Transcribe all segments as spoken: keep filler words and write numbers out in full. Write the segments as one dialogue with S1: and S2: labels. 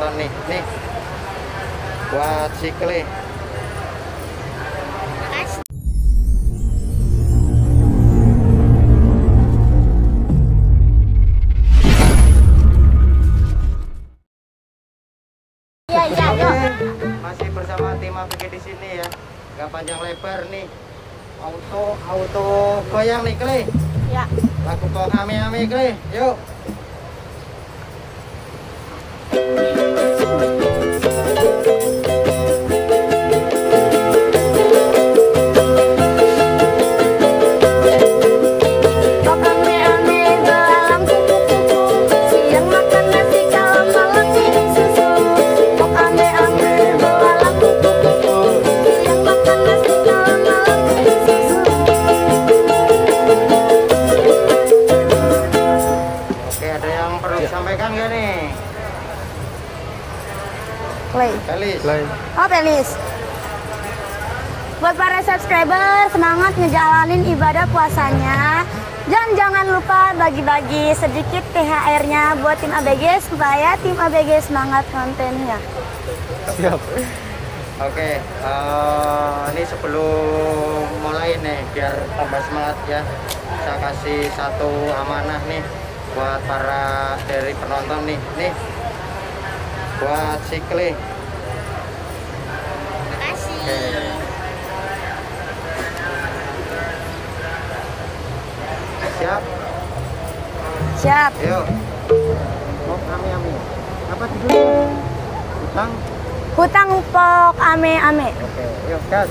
S1: penonton nih. Nih buat si Kle.
S2: Iya, iya, yuk.
S1: Masih bersama tim A V G di sini ya. Gak panjang lebar nih. Auto auto goyang nih Kle.
S2: Ya.
S1: Lagu kok ame-ame Kle. Yuk. Sampaikan gak nih?
S2: Play.
S1: Pelis.
S3: Play.
S2: Oh, Pelis. Buat para subscriber, semangat ngejalanin ibadah puasanya. Dan jangan lupa bagi-bagi sedikit T H R-nya buat tim A B G supaya tim A B G semangat kontennya.
S3: Siap.
S1: Oke, uh, ini sebelum mulai nih biar tambah semangat ya, saya kasih satu amanah nih buat para dari penonton nih, nih buat si Kle.
S2: Makasih.
S1: Oke. Siap?
S2: Siap.
S1: Yuk. Oh, ame-ame. Apa judulnya? Hutang?
S2: Hutang pok ame-ame.
S1: Oke, yuk gas.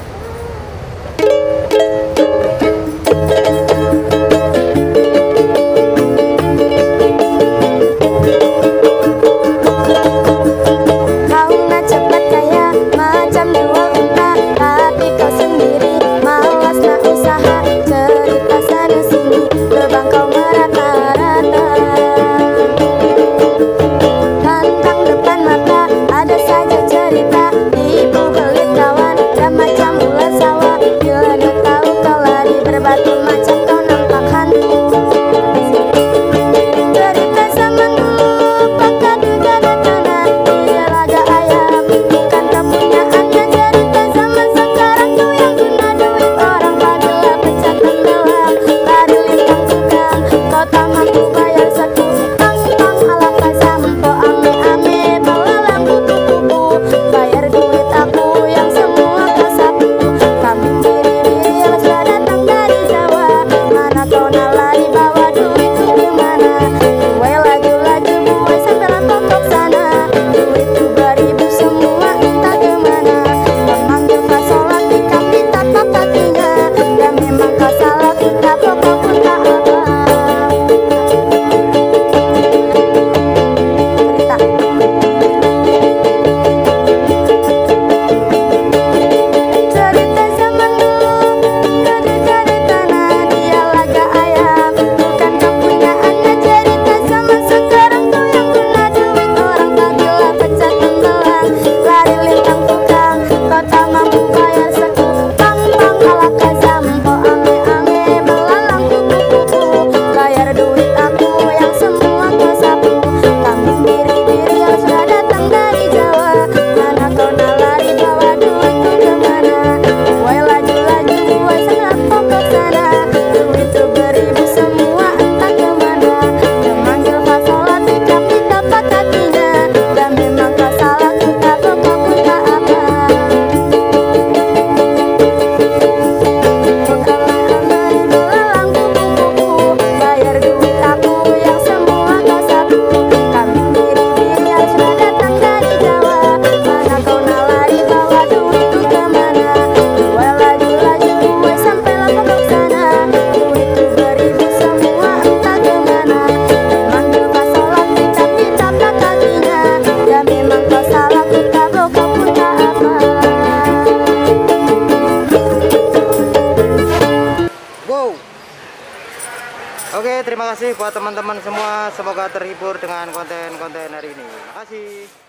S1: Oke, terima kasih buat teman-teman semua. Semoga terhibur dengan konten-konten hari ini. Terima kasih.